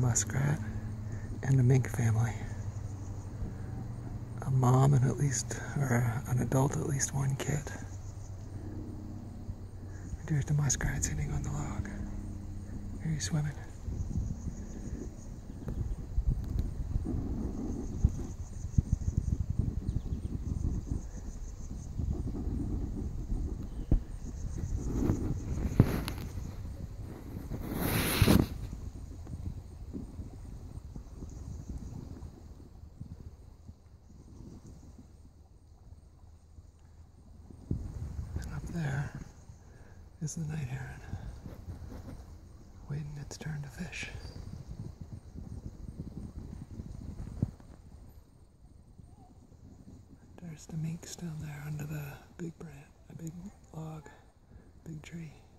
muskrat and a mink family. A mom and an adult, at least one kid. There's the muskrat sitting on the log. There he's swimming. There is the night heron, waiting its turn to fish. There's the minks down there under the big log, big tree.